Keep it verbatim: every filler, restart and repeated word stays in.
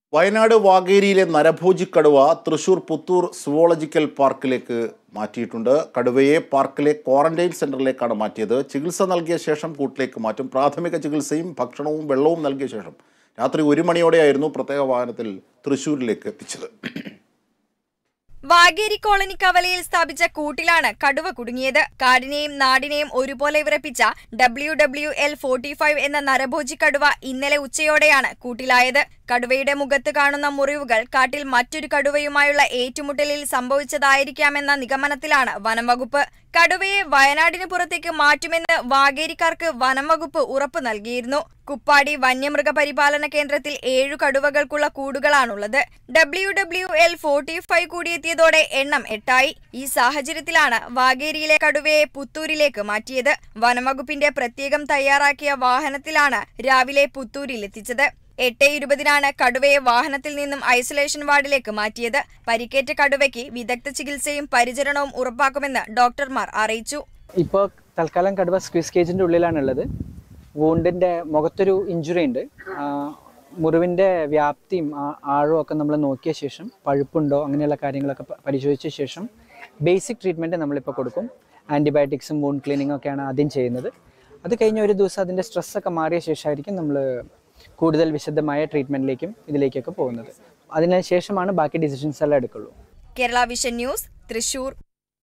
വയനാട് വാഗേരിയിലെ നരഭോജി കടുവ തൃശൂർ പുത്തൂർ സുവോളജിക്കൽ പാർക്കിലേക്ക് മാറ്റിയിട്ടുണ്ട്. കടുവയെ പാർക്കിലെ ക്വാറന്റൈൻ സെന്ററിലേക്കാണ് മാറ്റിയത്. ചികിത്സ നൽകിയ ശേഷം കൂട്ടിലേക്ക് മാറ്റും. പ്രാഥമിക ചികിത്സയും ഭക്ഷണവും വെള്ളവും നൽകിയ ശേഷം രാത്രി ഒരു മണിയോടെയായിരുന്നു പ്രത്യേക വാഹനത്തിൽ തൃശൂരിലേക്ക് എത്തിച്ചത്. വാഗേരി കോളനി കവലയിൽ സ്ഥാപിച്ച കൂട്ടിലാണ് കടുവ കുടുങ്ങിയത്. കാടിനെയും നാടിനെയും ഒരുപോലെ വിറപ്പിച്ച W W L forty five എന്ന നരഭോജി കടുവ ഇന്നലെ ഉച്ചയോടെയാണ് കൂട്ടിലായത്. കടുവയുടെ മുഖത്ത് കാണുന്ന മുറിവുകൾ കാട്ടിൽ മറ്റൊരു കടുവയുമായുള്ള ഏറ്റുമുട്ടലിൽ സംഭവിച്ചതായിരിക്കാമെന്ന നിഗമനത്തിലാണ് വനംവകുപ്പ്. കടുവയെ വയനാടിന് പുറത്തേക്ക് മാറ്റുമെന്ന് വാഗേരിക്കാർക്ക് വനംവകുപ്പ് ഉറപ്പ് നൽകിയിരുന്നു. കുപ്പാടി വന്യമൃഗ പരിപാലന കേന്ദ്രത്തിൽ ഏഴു കടുവകൾക്കുള്ള കൂടുകളാണുള്ളത്. W W L forty five കൂടിയെത്തിയതോടെ എണ്ണം എട്ടായി. ഈ സാഹചര്യത്തിലാണ് വാഗേരിയിലെ കടുവയെ പുത്തൂരിലേക്ക് മാറ്റിയത്. വനംവകുപ്പിന്റെ പ്രത്യേകം തയ്യാറാക്കിയ വാഹനത്തിലാണ് രാവിലെ പുത്തൂരിലെത്തിച്ചത്. എട്ട് ഇരുപതിനാണ് കടുവയെ വാഹനത്തിൽ നിന്നും ഐസൊലേഷൻ വാർഡിലേക്ക് മാറ്റിയത്. പരിക്കേറ്റ കടുവയ്ക്ക് വിദഗ്ധ ചികിത്സയും പരിചരണവും ഉറപ്പാക്കുമെന്ന് ഡോക്ടർമാർ അറിയിച്ചു. ഇപ്പോൾ തൽക്കാലം കടുവ സ്ക്വീസ് കേജിന്റെ ഉള്ളിലാണുള്ളത്. വൂണ്ടിന്റെ മുഖത്തൊരു ഇഞ്ചുറി ഉണ്ട്. മുറിവിന്റെ വ്യാപ്തിയും ആഴവും ഒക്കെ നമ്മൾ നോക്കിയ ശേഷം പഴുപ്പുണ്ടോ അങ്ങനെയുള്ള കാര്യങ്ങളൊക്കെ പരിശോധിച്ച ശേഷം ബേസിക് ട്രീറ്റ്മെന്റ് നമ്മളിപ്പോൾ കൊടുക്കും. ആന്റിബയോട്ടിക്സും വൂണ്ട് ക്ലീനിങ്ങും ഒക്കെയാണ് ആദ്യം ചെയ്യുന്നത്. അത് കഴിഞ്ഞ ഒരു ദിവസം അതിന്റെ സ്ട്രെസ്സൊക്കെ മാറിയ ശേഷമായിരിക്കും നമ്മൾ കൂടുതൽ വിശദമായ ട്രീറ്റ്മെന്റിലേക്കും ഇതിലേക്കൊക്കെ പോകുന്നത്. അതിനുശേഷമാണ് ബാക്കി ഡിസിഷൻസ് എല്ലാം എടുക്കുള്ളൂ. Kerala vision news, Thrissur.